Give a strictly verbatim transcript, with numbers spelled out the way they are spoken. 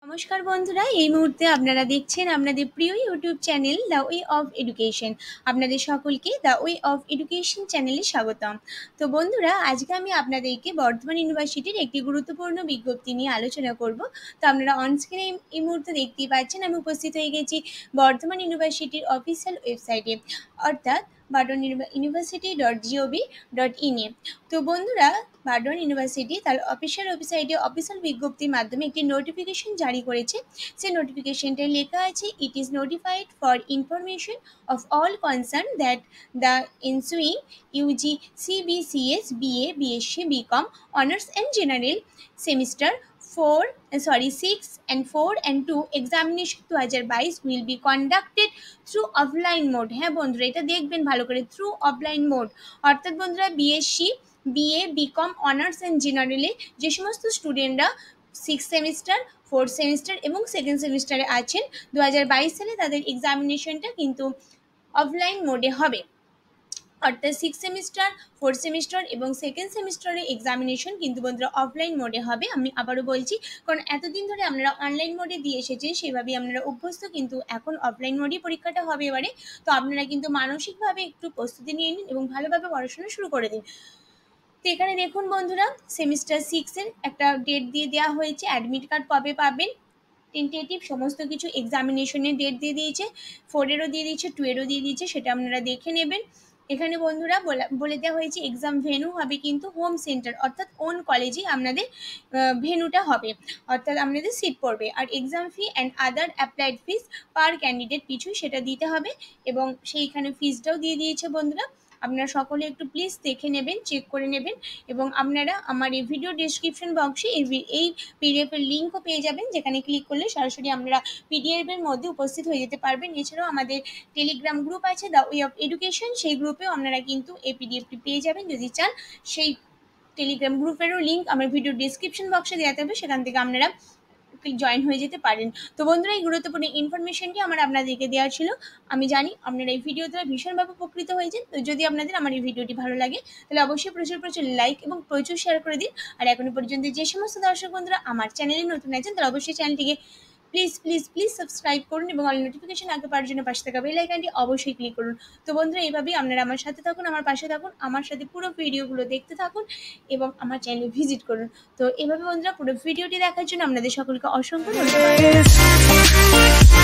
নমস্কার বন্ধুরা, এই মুহূর্তে আপনারা দেখছেন আপনাদের প্রিয় YouTube channel The Way of Education. আপনাদের সকলকে দ্য ওয়ে অফ এডুকেশন চ্যানেলে স্বাগতম। তো বন্ধুরা, আজকে আমি আপনাদেরকে বর্ধমান ইউনিভার্সিটির একটি গুরুত্বপূর্ণ বিজ্ঞপ্তি নিয়ে আলোচনা করব। তো আপনারা অনস্ক্রিনে এই মুহূর্তে দেখতেই পাচ্ছেন আমি উপস্থিত হয়ে গেছি বর্ধমান ইউনিভার্সিটির অফিসিয়াল ওয়েবসাইটে, অর্থাৎ Burdwan University dot gov dot in এ। তো বন্ধুরা, বার্ডন ইউনিভার্সিটি তার অফিসিয়াল ওয়েবসাইটে অফিসিয়াল বিজ্ঞপ্তির মাধ্যমে একটি নোটিফিকেশন জারি করেছে। সেই নোটিফিকেশনটায় লেখা আছে, it is notified for information of all concern that the ensuing UG CBCS BA BSc BCom honours and general semester four uh, sorry six and four and two examination দু হাজার বাইশ will be conducted through offline mode। হ্যাঁ বন্ধুরা, এটা দেখবেন ভালো করে, through offline mode. অর্থাৎ বন্ধুরা, BSc BA BCom honours and জেনারেলে যে সমস্ত স্টুডেন্টরা সিক্স সেমিস্টার ফোর্থ সেমিস্টার এবং সেকেন্ড সেমিস্টারে আছেন দু হাজার বাইশ সালে, তাদের এক্সামিনেশনটা কিন্তু অফলাইন মোডে হবে। অর্থাৎ সিক্স সেমিস্টার ফোর্থ সেমিস্টার এবং সেকেন্ড সেমিস্টারের এক্সামিনেশন কিন্তু বন্ধুরা অফলাইন মোডে হবে। আমি আবারও বলছি, কারণ এতদিন ধরে আপনারা অনলাইন মোডে দিয়ে এসেছেন, সেভাবেই আপনারা অভ্যস্ত, কিন্তু এখন অফলাইন মোডেই পরীক্ষাটা হবে এবারে। তো আপনারা কিন্তু মানসিকভাবে একটু প্রস্তুতি নিয়ে নিন এবং ভালোভাবে পড়াশোনা শুরু করে দিন। তো এখানে দেখুন বন্ধুরা, সেমিস্টার সিক্সের একটা ডেট দিয়ে দেওয়া হয়েছে, অ্যাডমিট কার্ড কবে পাবেন, টেন্টেটিভ সমস্ত কিছু এক্সামিনেশনের ডেট দিয়ে দিয়েছে, ফোরেরও দিয়ে দিয়েছে, টুয়েরও দিয়ে দিয়েছে, সেটা আপনারা দেখে নেবেন। এখানে বন্ধুরা বলে দেওয়া হয়েছে এক্সাম ভেন্যু হবে কিন্তু হোম সেন্টার, অর্থাৎ ওন কলেজে আপনাদের ভেন্যুটা হবে, অর্থাৎ আপনাদের সিট পড়বে। আর exam fee and other applied fees per candidate পিছু সেটা দিতে হবে, এবং সেইখানে ফিসটাও দিয়ে দিয়েছে বন্ধুরা। আপনারা সকলে একটু প্লিজ দেখে নেবেন, চেক করে নেবেন, এবং আপনারা আমার এই ভিডিও ডিসক্রিপশন বক্সে এই এই পিডিএফ এর লিঙ্কও পেয়ে যাবেন, যেখানে ক্লিক করলে সরাসরি আপনারা পিডিএফ এর মধ্যে উপস্থিত হয়ে যেতে পারবেন। এছাড়াও আমাদের টেলিগ্রাম গ্রুপ আছে দ্য ওয়ে অফ এডুকেশন, সেই গ্রুপেও আপনারা কিন্তু এই পিডিএফটি পেয়ে যাবেন। যদি চান, সেই টেলিগ্রাম গ্রুপেরও লিঙ্ক আমার ভিডিও ডিসক্রিপশন বক্সে দেওয়া থাকবে, সেখান থেকে আপনারা জয়েন হয়ে যেতে পারেন। তো বন্ধুরা, এই গুরুত্বপূর্ণ ইনফরমেশনটি আমার আপনাদেরকে দেওয়া ছিল। আমি জানি আপনারা এই ভিডিও দ্বারা ভীষণভাবে উপকৃত হয়েছেন। তো যদি আপনাদের আমার এই ভিডিওটি ভালো লাগে, তাহলে অবশ্যই প্রচুর প্রচুর লাইক এবং প্রচুর শেয়ার করে দিন। আর এখনো পর্যন্ত যে সমস্ত দর্শক বন্ধুরা আমার চ্যানেলে নতুন আছেন, তারা অবশ্যই চ্যানেলটিকে প্লিজ প্লিজ প্লিজ সাবস্ক্রাইব করুন এবং অল নোটিফিকেশন আগে পাওয়ার জন্য পাশে থাকা বেল আইকনটি অবশ্যই ক্লিক করুন। তো বন্ধুরা, এইভাবেই আপনারা আমার সাথে থাকুন, আমার পাশে থাকুন, আমার সাথে পুরো ভিডিওগুলো দেখতে থাকুন এবং আমার চ্যানেলে ভিজিট করুন। তো এভাবে বন্ধুরা, পুরো ভিডিওটি দেখার জন্য আপনাদের সকলকে অসংখ্য ধন্যবাদ।